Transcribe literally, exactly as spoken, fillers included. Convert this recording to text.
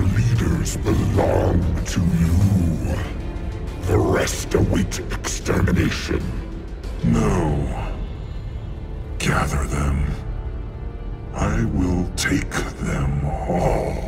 leaders belong to you. The rest await extermination. No. Gather them. I will take them all.